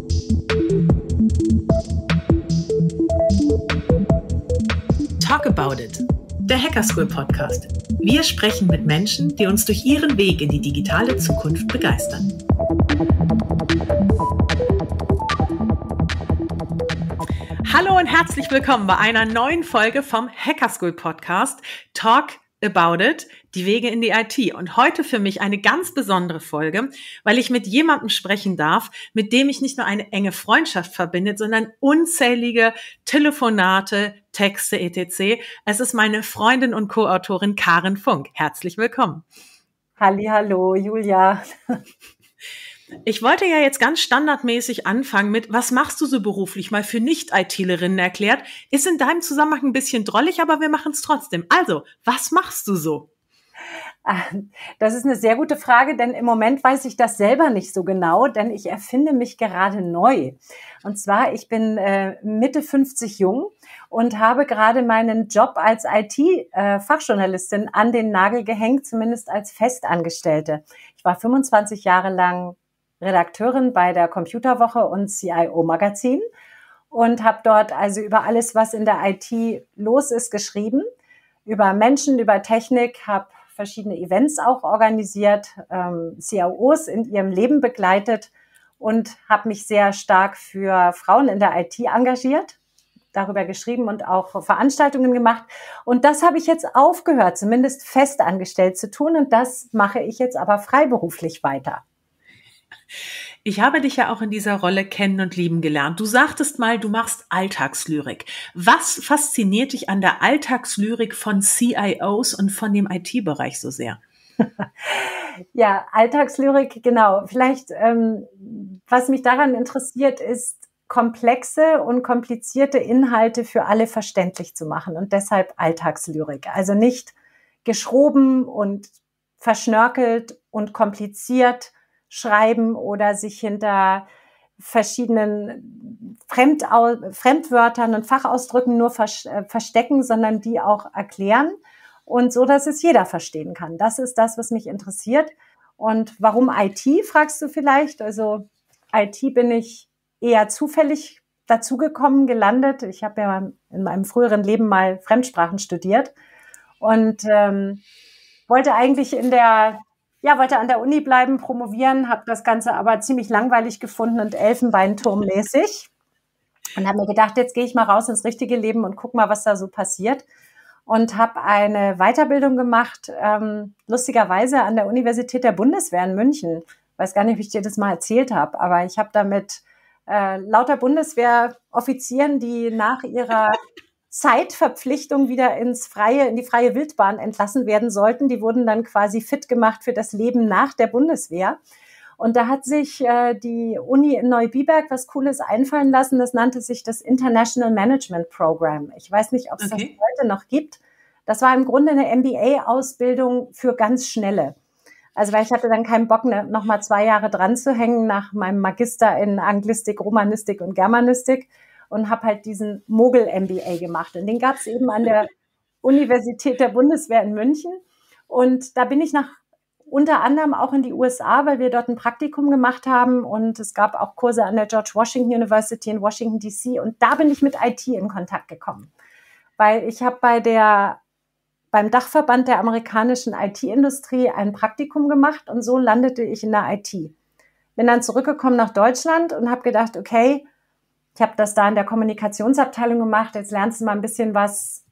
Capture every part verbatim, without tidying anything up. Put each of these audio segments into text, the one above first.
Talk About It, der Hacker School Podcast. Wir sprechen mit Menschen, die uns durch ihren Weg in die digitale Zukunft begeistern. Hallo und herzlich willkommen bei einer neuen Folge vom Hacker School Podcast Talk About It, die Wege in die I T. Und heute für mich eine ganz besondere Folge, weil ich mit jemandem sprechen darf, mit dem ich nicht nur eine enge Freundschaft verbindet, sondern unzählige Telefonate, Texte et cetera. Es ist meine Freundin und Co-Autorin Karin Funk. Herzlich willkommen. Hallihallo, Julia. Ich wollte ja jetzt ganz standardmäßig anfangen mit, was machst du so beruflich, mal für Nicht-ITlerinnen erklärt. Ist in deinem Zusammenhang ein bisschen drollig, aber wir machen es trotzdem. Also, was machst du so? Das ist eine sehr gute Frage, denn im Moment weiß ich das selber nicht so genau, denn ich erfinde mich gerade neu. Und zwar, ich bin äh, Mitte fünfzig jung und habe gerade meinen Job als I T-Fachjournalistin an den Nagel gehängt, zumindest als Festangestellte. Ich war fünfundzwanzig Jahre lang Redakteurin bei der Computerwoche und C I O-Magazin und habe dort also über alles, was in der I T los ist, geschrieben. Über Menschen, über Technik, habe verschiedene Events auch organisiert, ähm, C I Os in ihrem Leben begleitet und habe mich sehr stark für Frauen in der I T engagiert, darüber geschrieben und auch Veranstaltungen gemacht. Und das habe ich jetzt aufgehört, zumindest festangestellt zu tun. Und das mache ich jetzt aber freiberuflich weiter. Ich habe dich ja auch in dieser Rolle kennen und lieben gelernt. Du sagtest mal, du machst Alltagslyrik. Was fasziniert dich an der Alltagslyrik von C I Os und von dem I T-Bereich so sehr? Ja, Alltagslyrik, genau. Vielleicht, ähm, was mich daran interessiert, ist, komplexe und komplizierte Inhalte für alle verständlich zu machen und deshalb Alltagslyrik. Also nicht geschroben und verschnörkelt und kompliziert schreiben oder sich hinter verschiedenen Fremdau- Fremdwörtern und Fachausdrücken nur vers- äh, verstecken, sondern die auch erklären und so, dass es jeder verstehen kann. Das ist das, was mich interessiert. Und warum I T, fragst du vielleicht? Also I T bin ich eher zufällig dazugekommen, gelandet. Ich habe ja in meinem früheren Leben mal Fremdsprachen studiert und ähm, wollte eigentlich in der Ja, wollte an der Uni bleiben, promovieren, habe das Ganze aber ziemlich langweilig gefunden und Elfenbeinturmmäßig und habe mir gedacht, jetzt gehe ich mal raus ins richtige Leben und guck mal, was da so passiert und habe eine Weiterbildung gemacht, ähm, lustigerweise an der Universität der Bundeswehr in München. Ich weiß gar nicht, wie ich dir das mal erzählt habe, aber ich habe da mit äh, lauter Bundeswehroffizieren, die nach ihrer Zeitverpflichtung wieder ins freie, in die freie Wildbahn entlassen werden sollten. Die wurden dann quasi fit gemacht für das Leben nach der Bundeswehr. Und da hat sich äh, die Uni in Neubiberg was Cooles einfallen lassen. Das nannte sich das International Management Program. Ich weiß nicht, ob es okay. das heute noch gibt. Das war im Grunde eine M B A-Ausbildung für ganz Schnelle. Also weil ich hatte dann keinen Bock, ne, noch mal zwei Jahre dran zu hängen nach meinem Magister in Anglistik, Romanistik und Germanistik. Und habe halt diesen Mogel-M B A gemacht. Und den gab es eben an der Universität der Bundeswehr in München. Und da bin ich nach unter anderem auch in die U S A, weil wir dort ein Praktikum gemacht haben. Und es gab auch Kurse an der George Washington University in Washington D C. Und da bin ich mit I T in Kontakt gekommen. Weil ich habe bei der beim Dachverband der amerikanischen I T-Industrie ein Praktikum gemacht. Und so landete ich in der I T. Bin dann zurückgekommen nach Deutschland und habe gedacht, okay, ich habe das da in der Kommunikationsabteilung gemacht. Jetzt lernst du mal ein bisschen was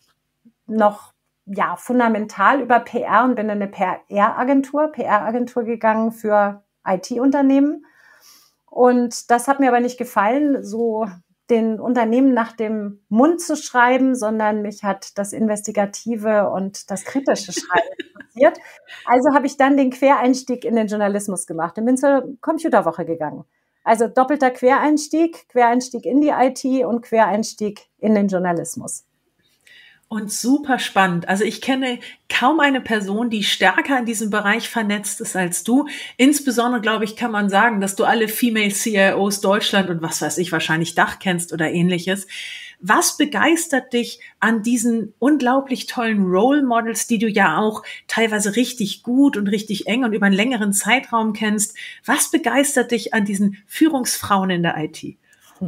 noch ja fundamental über P R und bin in eine P R-Agentur, P R-Agentur gegangen für I T-Unternehmen. Und das hat mir aber nicht gefallen, so den Unternehmen nach dem Mund zu schreiben, sondern mich hat das Investigative und das kritische Schreiben interessiert. Also habe ich dann den Quereinstieg in den Journalismus gemacht und bin zur Computerwoche gegangen. Also doppelter Quereinstieg, Quereinstieg in die I T und Quereinstieg in den Journalismus. Und super spannend. Also ich kenne kaum eine Person, die stärker in diesem Bereich vernetzt ist als du. Insbesondere, glaube ich, kann man sagen, dass du alle Female C I Os Deutschland und was weiß ich, wahrscheinlich Dach kennst oder ähnliches. Was begeistert dich an diesen unglaublich tollen Role Models, die du ja auch teilweise richtig gut und richtig eng und über einen längeren Zeitraum kennst? Was begeistert dich an diesen Führungsfrauen in der I T?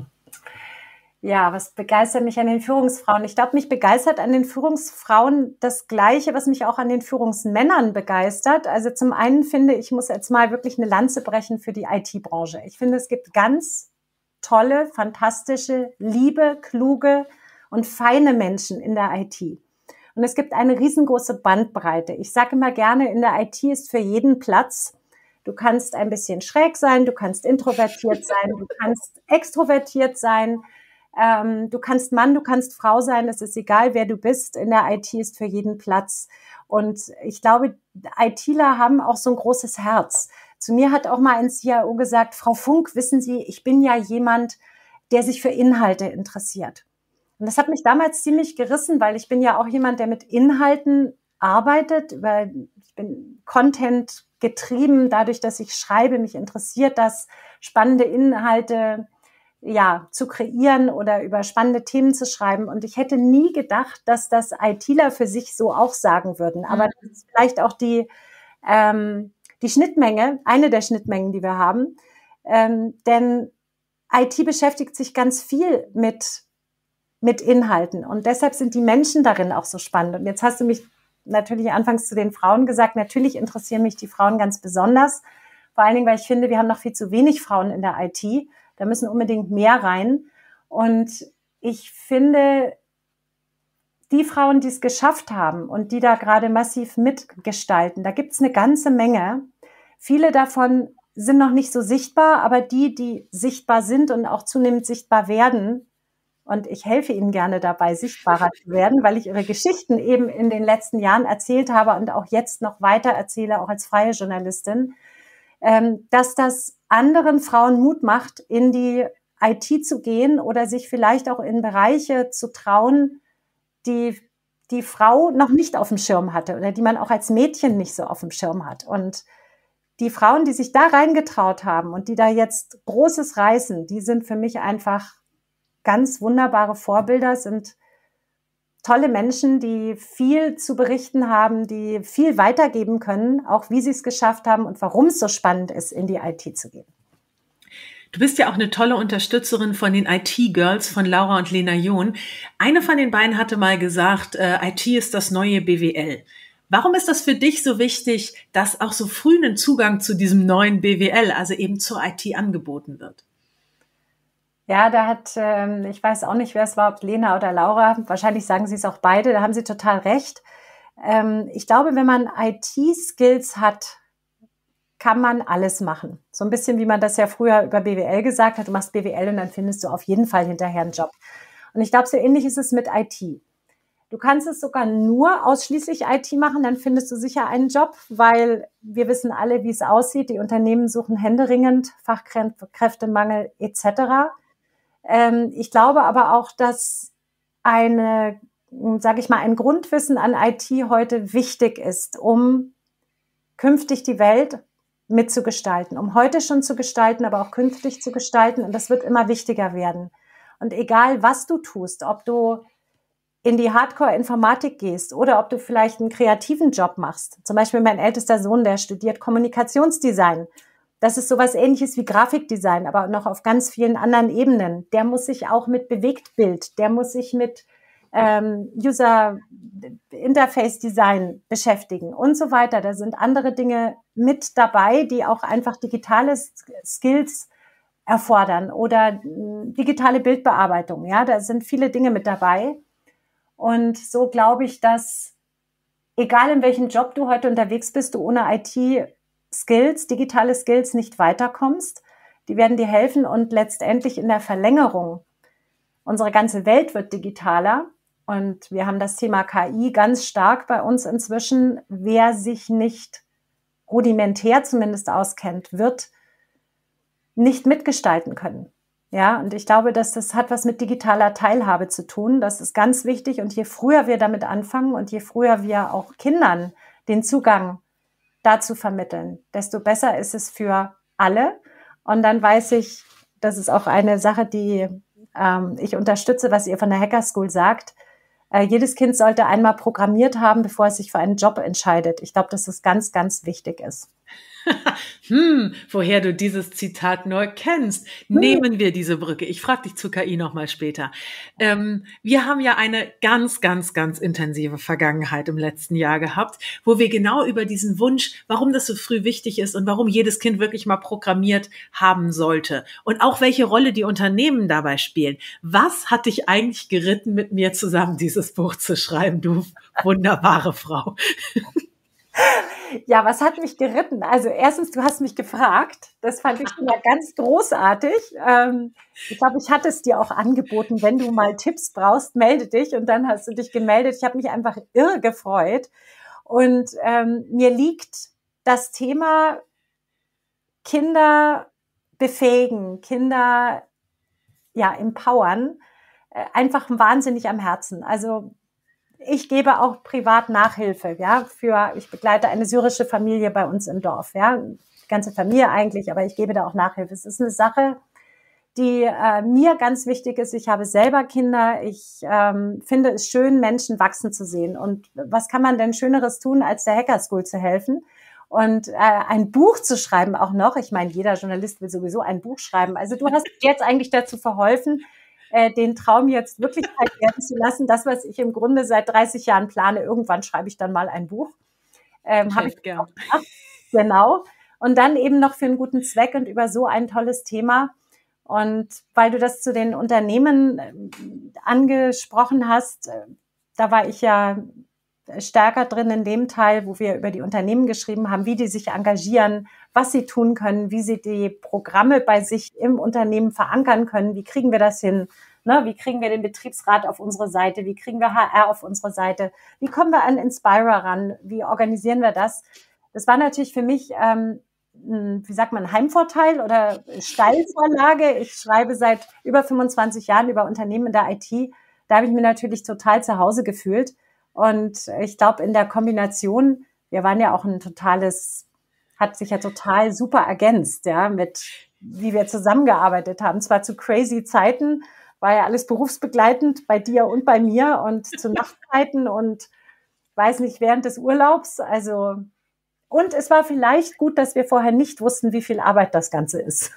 Ja, was begeistert mich an den Führungsfrauen? Ich glaube, mich begeistert an den Führungsfrauen das Gleiche, was mich auch an den Führungsmännern begeistert. Also zum einen finde ich, muss jetzt mal wirklich eine Lanze brechen für die I T-Branche. Ich finde, es gibt ganz tolle, fantastische, liebe, kluge und feine Menschen in der I T. Und es gibt eine riesengroße Bandbreite. Ich sage immer gerne, in der I T ist für jeden Platz. Du kannst ein bisschen schräg sein, du kannst introvertiert sein, du kannst extrovertiert sein. Ähm, du kannst Mann, du kannst Frau sein, es ist egal, wer du bist. In der I T ist für jeden Platz. Und ich glaube, ITler haben auch so ein großes Herz. Zu mir hat auch mal ein C I O gesagt, Frau Funk, wissen Sie, ich bin ja jemand, der sich für Inhalte interessiert. Und das hat mich damals ziemlich gerissen, weil ich bin ja auch jemand, der mit Inhalten arbeitet, weil ich bin Content getrieben, dadurch, dass ich schreibe, mich interessiert das, spannende Inhalte ja, zu kreieren oder über spannende Themen zu schreiben. Und ich hätte nie gedacht, dass das ITler für sich so auch sagen würden. Aber das ist vielleicht auch die, ähm, die Schnittmenge, eine der Schnittmengen, die wir haben. Ähm, denn I T beschäftigt sich ganz viel mit, mit Inhalten. Und deshalb sind die Menschen darin auch so spannend. Und jetzt hast du mich natürlich anfangs zu den Frauen gesagt. Natürlich interessieren mich die Frauen ganz besonders. Vor allen Dingen, weil ich finde, wir haben noch viel zu wenig Frauen in der I T. Da müssen unbedingt mehr rein. Und ich finde, die Frauen, die es geschafft haben und die da gerade massiv mitgestalten, da gibt es eine ganze Menge. Viele davon sind noch nicht so sichtbar, aber die, die sichtbar sind und auch zunehmend sichtbar werden, und ich helfe ihnen gerne dabei, sichtbarer zu werden, weil ich ihre Geschichten eben in den letzten Jahren erzählt habe und auch jetzt noch weiter erzähle, auch als freie Journalistin, dass das anderen Frauen Mut macht, in die I T zu gehen oder sich vielleicht auch in Bereiche zu trauen, die die Frau noch nicht auf dem Schirm hatte oder die man auch als Mädchen nicht so auf dem Schirm hat. Und die Frauen, die sich da reingetraut haben und die da jetzt Großes reißen, die sind für mich einfach ganz wunderbare Vorbilder, sind tolle Menschen, die viel zu berichten haben, die viel weitergeben können, auch wie sie es geschafft haben und warum es so spannend ist, in die I T zu gehen. Du bist ja auch eine tolle Unterstützerin von den I T-Girls von Laura und Lena John. Eine von den beiden hatte mal gesagt, äh, I T ist das neue B W L. Warum ist das für dich so wichtig, dass auch so früh ein Zugang zu diesem neuen B W L, also eben zur I T, angeboten wird? Ja, da hat, ähm, ich weiß auch nicht, wer es war, ob Lena oder Laura, wahrscheinlich sagen sie es auch beide, da haben sie total recht. Ähm, ich glaube, wenn man I T-Skills hat, kann man alles machen. So ein bisschen, wie man das ja früher über B W L gesagt hat, du machst B W L und dann findest du auf jeden Fall hinterher einen Job. Und ich glaube, so ähnlich ist es mit I T. Du kannst es sogar nur ausschließlich I T machen, dann findest du sicher einen Job, weil wir wissen alle, wie es aussieht. Die Unternehmen suchen händeringend, Fachkräftemangel et cetera. Ich glaube aber auch, dass eine, sage ich mal, ein Grundwissen an I T heute wichtig ist, um künftig die Welt mitzugestalten, um heute schon zu gestalten, aber auch künftig zu gestalten. Und das wird immer wichtiger werden. Und egal, was du tust, ob du in die Hardcore-Informatik gehst oder ob du vielleicht einen kreativen Job machst. Zum Beispiel mein ältester Sohn, der studiert Kommunikationsdesign. Das ist sowas Ähnliches wie Grafikdesign, aber noch auf ganz vielen anderen Ebenen. Der muss sich auch mit Bewegtbild, der muss sich mit ähm, User Interface Design beschäftigen und so weiter. Da sind andere Dinge mit dabei, die auch einfach digitale Skills erfordern oder digitale Bildbearbeitung. Ja, da sind viele Dinge mit dabei. Und so glaube ich, dass egal in welchem Job du heute unterwegs bist, du ohne I T-Skills, digitale Skills nicht weiterkommst. Die werden dir helfen und letztendlich in der Verlängerung. Unsere ganze Welt wird digitaler und wir haben das Thema K I ganz stark bei uns inzwischen. Wer sich nicht rudimentär zumindest auskennt, wird nicht mitgestalten können. Ja, und ich glaube, dass das hat was mit digitaler Teilhabe zu tun. Das ist ganz wichtig. Und je früher wir damit anfangen und je früher wir auch Kindern den Zugang dazu vermitteln, desto besser ist es für alle. Und dann weiß ich, das ist auch eine Sache, die ähm, ich unterstütze, was ihr von der Hacker School sagt. Äh, jedes Kind sollte einmal programmiert haben, bevor es sich für einen Job entscheidet. Ich glaube, dass das ganz, ganz wichtig ist. hm, woher du dieses Zitat nur kennst. Nehmen wir diese Brücke. Ich frage dich zu K I nochmal später. Ähm, wir haben ja eine ganz, ganz, ganz intensive Vergangenheit im letzten Jahr gehabt, wo wir genau über diesen Wunsch, warum das so früh wichtig ist und warum jedes Kind wirklich mal programmiert haben sollte und auch welche Rolle die Unternehmen dabei spielen. Was hat dich eigentlich geritten, mit mir zusammen dieses Buch zu schreiben, du wunderbare Frau? Ja, was hat mich geritten? Also erstens, du hast mich gefragt. Das fand ich schon mal ganz großartig. Ähm, ich glaube, ich hatte es dir auch angeboten, wenn du mal Tipps brauchst, melde dich. Und dann hast du dich gemeldet. Ich habe mich einfach irre gefreut. Und ähm, mir liegt das Thema Kinder befähigen, Kinder ja empowern, äh, einfach wahnsinnig am Herzen. Also ich gebe auch privat Nachhilfe, ja, für, ich begleite eine syrische Familie bei uns im Dorf, ja, die ganze Familie eigentlich, aber ich gebe da auch Nachhilfe. Es ist eine Sache, die äh, mir ganz wichtig ist. Ich habe selber Kinder. Ich ähm, finde es schön, Menschen wachsen zu sehen. Und was kann man denn Schöneres tun, als der Hacker School zu helfen? Und äh, ein Buch zu schreiben auch noch. Ich meine, jeder Journalist will sowieso ein Buch schreiben. Also du hast jetzt eigentlich dazu verholfen, äh, den Traum jetzt Wirklichkeit werden zu lassen. Das, was ich im Grunde seit dreißig Jahren plane, irgendwann schreibe ich dann mal ein Buch. Ähm, Habe ich gern. Auch gemacht. Genau. Und dann eben noch für einen guten Zweck und über so ein tolles Thema. Und weil du das zu den Unternehmen angesprochen hast, da war ich ja stärker drin in dem Teil, wo wir über die Unternehmen geschrieben haben, wie die sich engagieren, was sie tun können, wie sie die Programme bei sich im Unternehmen verankern können. Wie kriegen wir das hin? Ne? Wie kriegen wir den Betriebsrat auf unsere Seite? Wie kriegen wir H R auf unsere Seite? Wie kommen wir an Inspira ran? Wie organisieren wir das? Das war natürlich für mich, ähm, wie sagt man, Heimvorteil oder Steilvorlage. Ich schreibe seit über fünfundzwanzig Jahren über Unternehmen in der I T. Da habe ich mich natürlich total zu Hause gefühlt. Und ich glaube, in der Kombination, wir waren ja auch ein totales, hat sich ja total super ergänzt, ja, mit, wie wir zusammengearbeitet haben. Zwar zu crazy Zeiten, war ja alles berufsbegleitend bei dir und bei mir und zu Nachtzeiten und weiß nicht, während des Urlaubs. Also, und es war vielleicht gut, dass wir vorher nicht wussten, wie viel Arbeit das Ganze ist.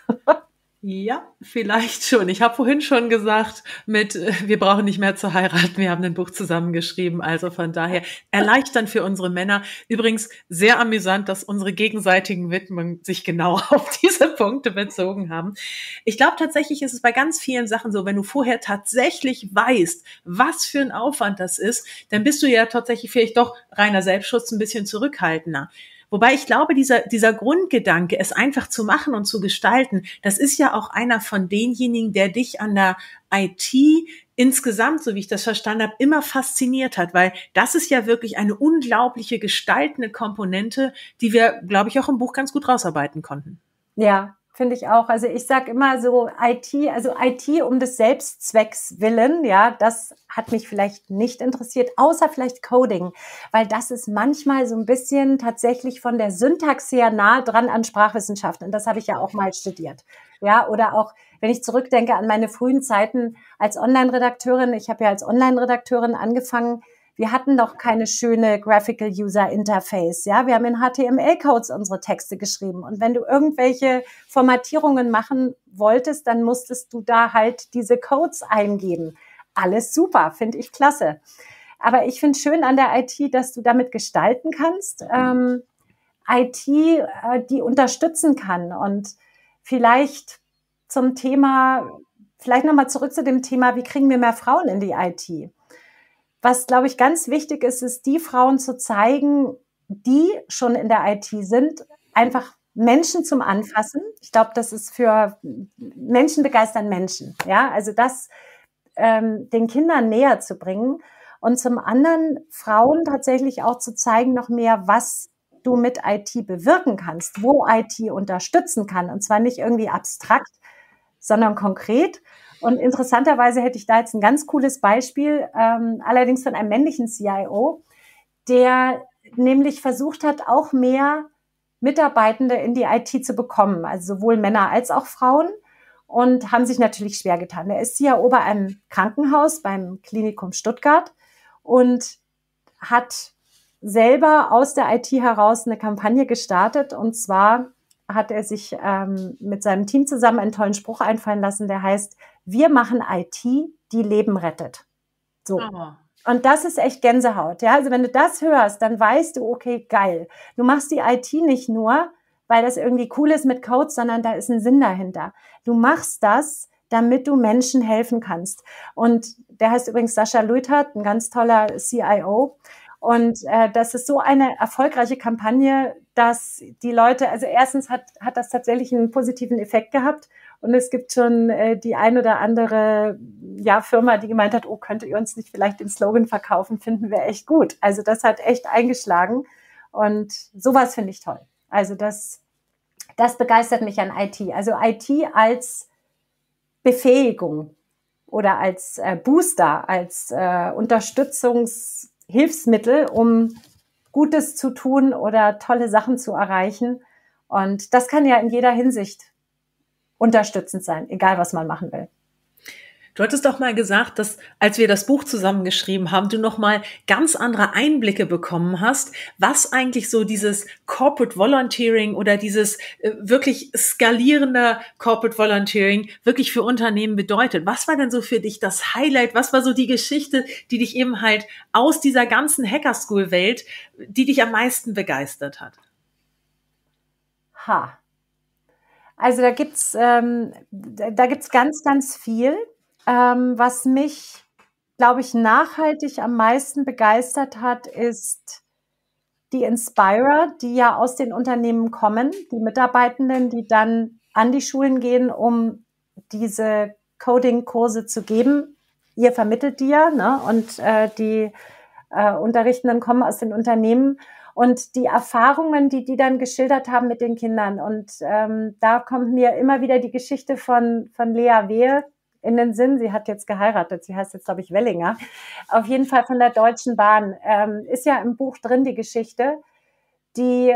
Ja, vielleicht schon. Ich habe vorhin schon gesagt, mit wir brauchen nicht mehr zu heiraten, wir haben ein Buch zusammengeschrieben, also von daher erleichternd für unsere Männer. Übrigens sehr amüsant, dass unsere gegenseitigen Widmungen sich genau auf diese Punkte bezogen haben. Ich glaube tatsächlich ist es bei ganz vielen Sachen so, wenn du vorher tatsächlich weißt, was für ein Aufwand das ist, dann bist du ja tatsächlich vielleicht doch reiner Selbstschutz ein bisschen zurückhaltender. Wobei ich glaube, dieser, dieser Grundgedanke, es einfach zu machen und zu gestalten, das ist ja auch einer von denjenigen, der dich an der I T insgesamt, so wie ich das verstanden habe, immer fasziniert hat, weil das ist ja wirklich eine unglaubliche gestaltende Komponente, die wir, glaube ich, auch im Buch ganz gut rausarbeiten konnten. Ja, finde ich auch. Also ich sage immer so I T, also I T um des Selbstzwecks willen, ja, das hat mich vielleicht nicht interessiert, außer vielleicht Coding, weil das ist manchmal so ein bisschen tatsächlich von der Syntax her nah dran an Sprachwissenschaften. Und das habe ich ja auch mal studiert. Ja, oder auch, wenn ich zurückdenke an meine frühen Zeiten als Online-Redakteurin, ich habe ja als Online-Redakteurin angefangen, wir hatten noch keine schöne Graphical User Interface, ja. Wir haben in H T M L-Codes unsere Texte geschrieben. Und wenn du irgendwelche Formatierungen machen wolltest, dann musstest du da halt diese Codes eingeben. Alles super, finde ich klasse. Aber ich finde schön an der I T, dass du damit gestalten kannst. Ähm, I T, äh, die unterstützen kann. Und vielleicht zum Thema, vielleicht nochmal zurück zu dem Thema, wie kriegen wir mehr Frauen in die I T? Was, glaube ich, ganz wichtig ist, ist, die Frauen zu zeigen, die schon in der I T sind, einfach Menschen zum Anfassen. Ich glaube, das ist für Menschen begeistern Menschen. Ja, also das ähm, den Kindern näher zu bringen und zum anderen Frauen tatsächlich auch zu zeigen noch mehr, was du mit I T bewirken kannst, wo I T unterstützen kann und zwar nicht irgendwie abstrakt, sondern konkret. Und interessanterweise hätte ich da jetzt ein ganz cooles Beispiel, ähm, allerdings von einem männlichen C I O, der nämlich versucht hat, auch mehr Mitarbeitende in die I T zu bekommen, also sowohl Männer als auch Frauen. und haben sich natürlich schwer getan. Er ist C I O bei einem Krankenhaus, beim Klinikum Stuttgart und hat selber aus der I T heraus eine Kampagne gestartet. Und zwar hat er sich ähm, mit seinem Team zusammen einen tollen Spruch einfallen lassen, der heißt, wir machen I T, die Leben rettet. So. Oh. Und das ist echt Gänsehaut. Ja, also wenn du das hörst, dann weißt du, okay, geil. Du machst die I T nicht nur, weil das irgendwie cool ist mit Codes, sondern da ist ein Sinn dahinter. Du machst das, damit du Menschen helfen kannst. Und der heißt übrigens Sascha Lüttert, ein ganz toller C I O. Und äh, das ist so eine erfolgreiche Kampagne, dass die Leute, also erstens hat hat das tatsächlich einen positiven Effekt gehabt. Und es gibt schon äh, die ein oder andere ja, Firma, die gemeint hat, oh, könntet ihr uns nicht vielleicht den Slogan verkaufen, finden wir echt gut. Also das hat echt eingeschlagen und sowas finde ich toll. Also das, das begeistert mich an I T. Also I T als Befähigung oder als äh, Booster, als äh, Unterstützungshilfsmittel, um Gutes zu tun oder tolle Sachen zu erreichen. Und das kann ja in jeder Hinsicht unterstützend sein, egal was man machen will. Du hattest doch mal gesagt, dass als wir das Buch zusammengeschrieben haben, du noch mal ganz andere Einblicke bekommen hast, was eigentlich so dieses Corporate Volunteering oder dieses äh, wirklich skalierende Corporate Volunteering wirklich für Unternehmen bedeutet. Was war denn so für dich das Highlight? Was war so die Geschichte, die dich eben halt aus dieser ganzen Hacker-School-Welt, die dich am meisten begeistert hat? Ha. Also da gibt's ähm, da gibt's ganz, ganz viel. Ähm, was mich, glaube ich, nachhaltig am meisten begeistert hat, ist die Inspirer, die ja aus den Unternehmen kommen, die Mitarbeitenden, die dann an die Schulen gehen, um diese Coding-Kurse zu geben. Ihr vermittelt die ja, ne? Und äh, die äh, Unterrichtenden kommen aus den Unternehmen. Und die Erfahrungen, die die dann geschildert haben mit den Kindern. Und ähm, da kommt mir immer wieder die Geschichte von von Lea Wehe in den Sinn. Sie hat jetzt geheiratet. Sie heißt jetzt, glaube ich, Wellinger. Auf jeden Fall von der Deutschen Bahn. Ähm, ist ja im Buch drin die Geschichte, die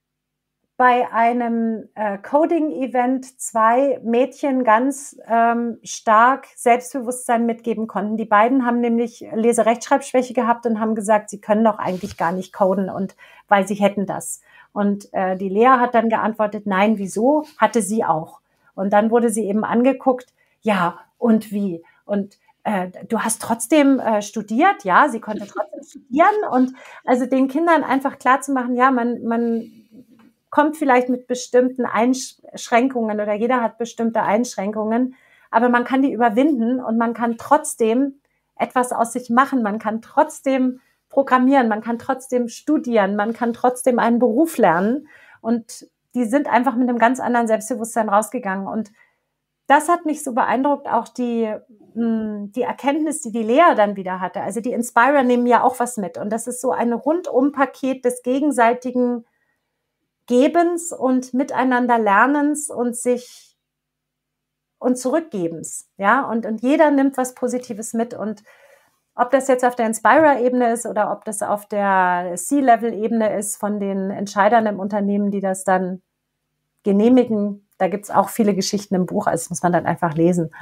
bei einem äh, Coding-Event zwei Mädchen ganz ähm, stark Selbstbewusstsein mitgeben konnten. Die beiden haben nämlich Lese-Rechtschreibschwäche gehabt und haben gesagt, sie können doch eigentlich gar nicht coden, und weil sie hätten das. Und äh, die Lea hat dann geantwortet, nein, wieso? Hatte sie auch. Und dann wurde sie eben angeguckt, ja, und wie? Und äh, du hast trotzdem äh, studiert, ja, sie konnte trotzdem studieren. Und also den Kindern einfach klarzumachen, ja, man, man kommt vielleicht mit bestimmten Einschränkungen oder jeder hat bestimmte Einschränkungen, aber man kann die überwinden und man kann trotzdem etwas aus sich machen, man kann trotzdem programmieren, man kann trotzdem studieren, man kann trotzdem einen Beruf lernen, und die sind einfach mit einem ganz anderen Selbstbewusstsein rausgegangen. Und das hat mich so beeindruckt, auch die, die Erkenntnis, die die Lea dann wieder hatte. Also die Inspirer nehmen ja auch was mit, und das ist so ein Rundum-Paket des gegenseitigen Gebens und miteinander Lernens und sich und Zurückgebens, ja, und, und jeder nimmt was Positives mit, und ob das jetzt auf der Inspirer-Ebene ist oder ob das auf der C-Level-Ebene ist von den Entscheidern im Unternehmen, die das dann genehmigen, da gibt's auch viele Geschichten im Buch, also das muss man dann einfach lesen.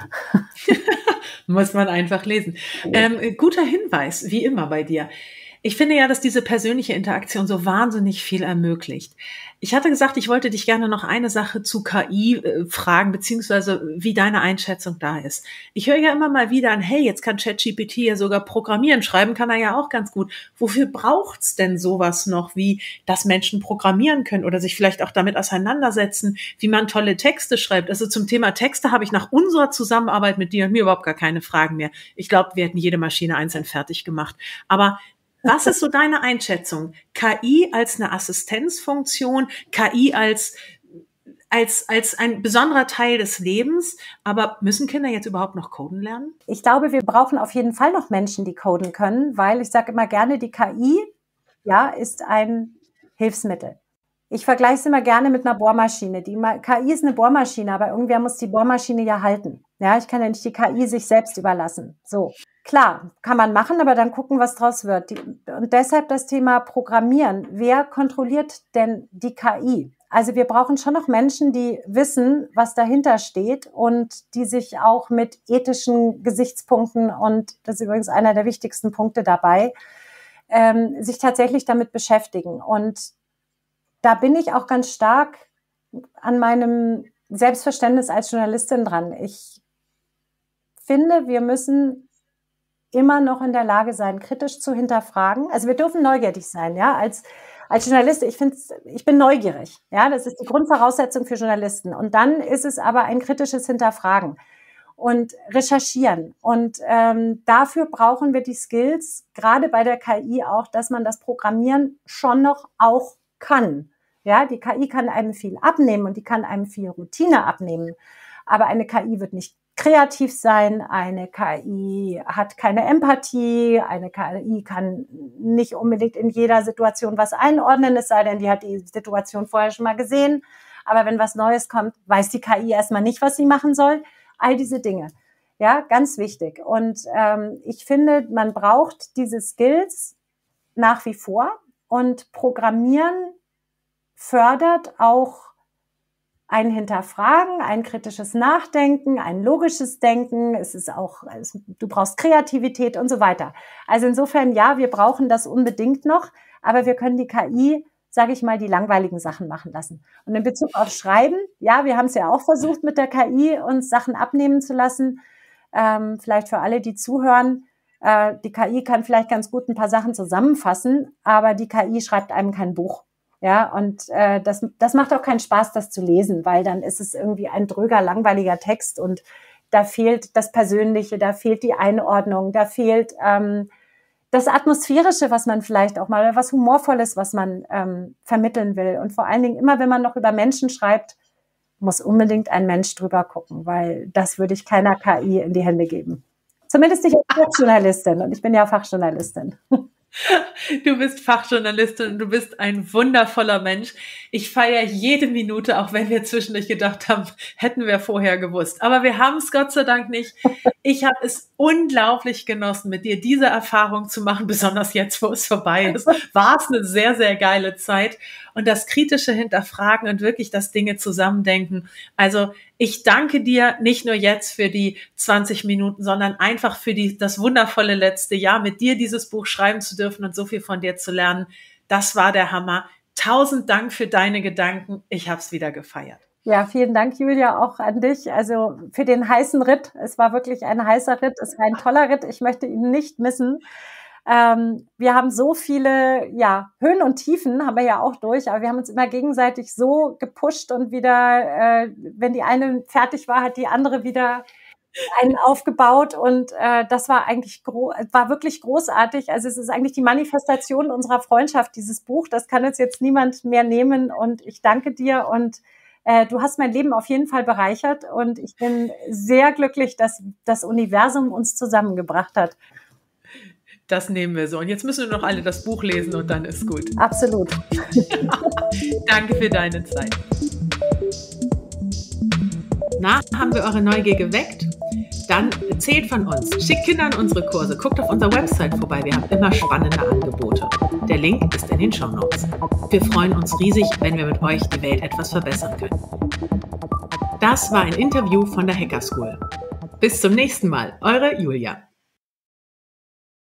Muss man einfach lesen. Ähm, guter Hinweis, wie immer bei dir. Ich finde ja, dass diese persönliche Interaktion so wahnsinnig viel ermöglicht. Ich hatte gesagt, ich wollte dich gerne noch eine Sache zu K I äh, fragen, beziehungsweise wie deine Einschätzung da ist. Ich höre ja immer mal wieder an, hey, jetzt kann ChatGPT ja sogar programmieren, schreiben kann er ja auch ganz gut. Wofür braucht's denn sowas noch, wie dass Menschen programmieren können oder sich vielleicht auch damit auseinandersetzen, wie man tolle Texte schreibt? Also zum Thema Texte habe ich nach unserer Zusammenarbeit mit dir und mir überhaupt gar keine Fragen mehr. Ich glaube, wir hätten jede Maschine einzeln fertig gemacht. Aber was ist so deine Einschätzung? K I als eine Assistenzfunktion, K I als, als, als ein besonderer Teil des Lebens, aber müssen Kinder jetzt überhaupt noch coden lernen? Ich glaube, wir brauchen auf jeden Fall noch Menschen, die coden können, weil ich sage immer gerne, die K I, ja, ist ein Hilfsmittel. Ich vergleiche es immer gerne mit einer Bohrmaschine. Die K I ist eine Bohrmaschine, aber irgendwer muss die Bohrmaschine ja halten. Ja, ich kann ja nicht die K I sich selbst überlassen. So. Klar, kann man machen, aber dann gucken, was draus wird. Die, und deshalb das Thema Programmieren. Wer kontrolliert denn die K I? also wir brauchen schon noch Menschen, die wissen, was dahinter steht und die sich auch mit ethischen Gesichtspunkten, und das ist übrigens einer der wichtigsten Punkte dabei, ähm, sich tatsächlich damit beschäftigen. Und da bin ich auch ganz stark an meinem Selbstverständnis als Journalistin dran. Ich finde, wir müssen immer noch in der Lage sein, kritisch zu hinterfragen. Also wir dürfen neugierig sein, ja, als Als Journalist, ich finde, ich bin neugierig. Ja, das ist die Grundvoraussetzung für Journalisten. Und dann ist es aber ein kritisches Hinterfragen und Recherchieren. Und ähm, dafür brauchen wir die Skills, gerade bei der K I auch, dass man das Programmieren schon noch auch kann. Ja, die K I kann einem viel abnehmen und die kann einem viel Routine abnehmen. Aber eine K I wird nicht kreativ sein, eine K I hat keine Empathie, eine K I kann nicht unbedingt in jeder Situation was einordnen, es sei denn, die hat die Situation vorher schon mal gesehen. Aber wenn was Neues kommt, weiß die K I erstmal nicht, was sie machen soll. All diese Dinge. Ja, ganz wichtig. Und ähm, ich finde, man braucht diese Skills nach wie vor, und Programmieren fördert auch ein Hinterfragen, ein kritisches Nachdenken, ein logisches Denken. Es ist auch, es, du brauchst Kreativität und so weiter. Also insofern, ja, wir brauchen das unbedingt noch, aber wir können die K I, sage ich mal, die langweiligen Sachen machen lassen. Und in Bezug auf Schreiben, ja, wir haben es ja auch versucht mit der K I, uns Sachen abnehmen zu lassen. Ähm, vielleicht für alle, die zuhören, äh, die K I kann vielleicht ganz gut ein paar Sachen zusammenfassen, aber die K I schreibt einem kein Buch. Ja, und äh, das, das macht auch keinen Spaß, das zu lesen, weil dann ist es irgendwie ein dröger, langweiliger Text und da fehlt das Persönliche, da fehlt die Einordnung, da fehlt ähm, das Atmosphärische, was man vielleicht auch mal, oder was Humorvolles, was man ähm, vermitteln will. Und vor allen Dingen immer, wenn man noch über Menschen schreibt, muss unbedingt ein Mensch drüber gucken, weil das würde ich keiner K I in die Hände geben. Zumindest nicht als Fachjournalistin, und ich bin ja Fachjournalistin. Du bist Fachjournalistin und du bist ein wundervoller Mensch. Ich feiere jede Minute, auch wenn wir zwischendurch gedacht haben, hätten wir vorher gewusst. Aber wir haben es Gott sei Dank nicht. Ich habe es unglaublich genossen, mit dir diese Erfahrung zu machen, besonders jetzt, wo es vorbei ist. War es eine sehr, sehr geile Zeit. Und das kritische Hinterfragen und wirklich das Dinge zusammendenken. Also ich danke dir nicht nur jetzt für die zwanzig Minuten, sondern einfach für die, das wundervolle letzte Jahr, mit dir dieses Buch schreiben zu dürfen und so viel von dir zu lernen. Das war der Hammer. Tausend Dank für deine Gedanken. Ich habe es wieder gefeiert. Ja, vielen Dank, Julia, auch an dich. Also für den heißen Ritt. Es war wirklich ein heißer Ritt. Es war ein toller Ritt. Ich möchte ihn nicht missen. Ähm, wir haben so viele, ja, Höhen und Tiefen haben wir ja auch durch, aber wir haben uns immer gegenseitig so gepusht und wieder, äh, wenn die eine fertig war, hat die andere wieder einen aufgebaut, und äh, das war eigentlich gro- war wirklich großartig. Also es ist eigentlich die Manifestation unserer Freundschaft, dieses Buch. Das kann uns jetzt niemand mehr nehmen, und ich danke dir, und äh, du hast mein Leben auf jeden Fall bereichert, und ich bin sehr glücklich, dass das Universum uns zusammengebracht hat. Das nehmen wir so. Und jetzt müssen wir noch alle das Buch lesen und dann ist gut. Absolut. Danke für deine Zeit. Na, haben wir eure Neugier geweckt? Dann erzählt von uns. Schickt Kinder an unsere Kurse. Guckt auf unserer Website vorbei. Wir haben immer spannende Angebote. Der Link ist in den Shownotes. Wir freuen uns riesig, wenn wir mit euch die Welt etwas verbessern können. Das war ein Interview von der Hacker School. Bis zum nächsten Mal. Eure Julia.